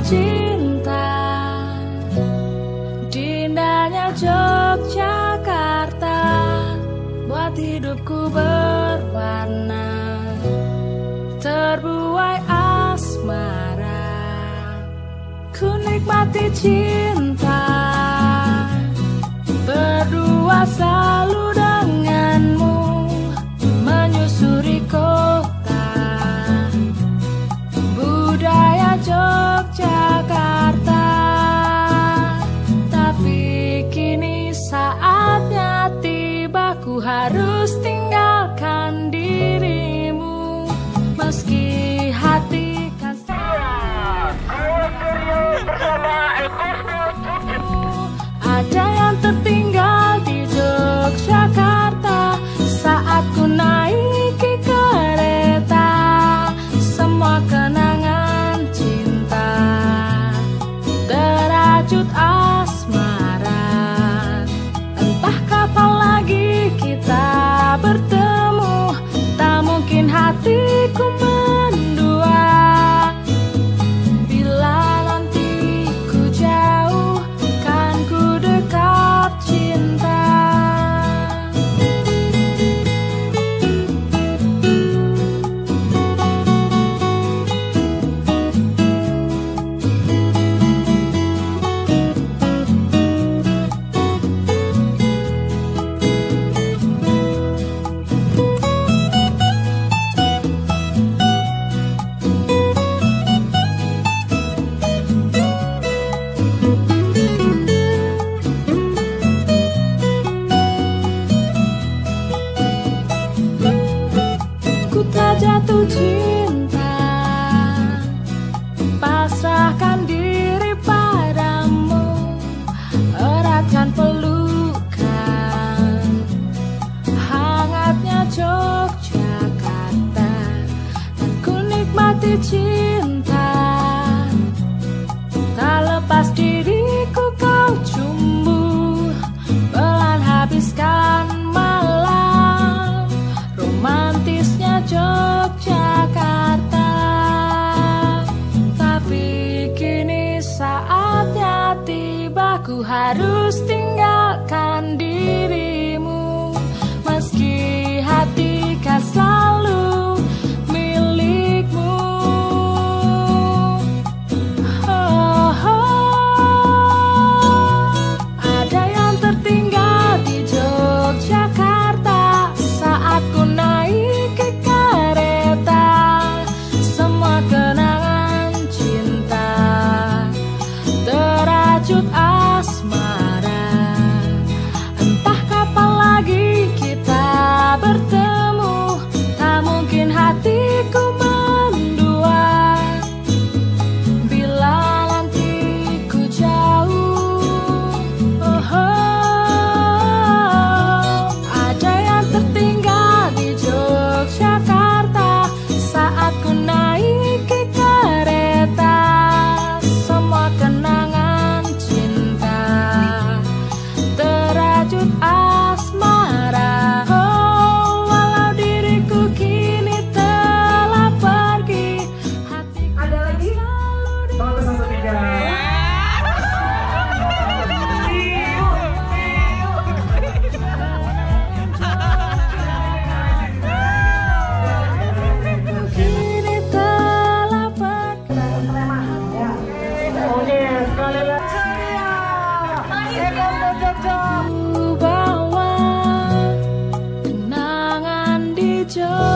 cinta di indahnya Yogyakarta, buat hidupku berwarna, terbuai asmara. Ku nikmati cinta berdua selalu denganmu, menyusuri kota budaya Yogyakarta. Tapi kini saatnya tiba, ku harus tinggalkan dirimu, meski hati kan ada yang tertinggal di Yogyakarta saat ku naiki kereta. Semua kenangan cinta terajut asmara. Entah kapan lagi kita bertemu, tak mungkin hatiku mendua. Bila nanti ku jauh, kan ku dekat cinta. Ku tak jatuh cinta, pasrahkan diri padamu, eratkan pelukan, hangatnya Yogyakarta. Dan ku nikmati cinta, tak lepas diriku kau cumbu, pelan habiskan malam romantisnya Yogyakarta. Tapi kini saatnya tiba, ku harus tinggalkan dirimu, meski hati kan selalu milikmu. Oh, oh. Ada yang tertinggal di Yogyakarta saat ku naiki kereta. Semua kenangan cinta terajut asmara. Entah kapan lagi kita bertemu, tak mungkin hatiku mendua. Bila nanti ku jauh, oh, oh. Ada yang tertinggal di Yogyakarta saat ku naiki kereta. Semua kenangan cinta terajut asmara. Oh, walau diriku kini telah pergi, hatiku Ada lagi? selalu Tolong satu tiga. kini telah pergi. Sekali lagi. Ku bawa kenangan di Yogyakarta.